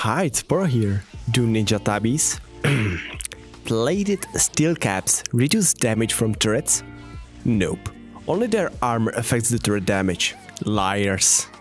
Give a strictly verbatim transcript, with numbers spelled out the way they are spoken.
Hi, it's Poro here. Do ninja tabis? Plated steel caps reduce damage from turrets? Nope. Only their armor affects the turret damage. Liars.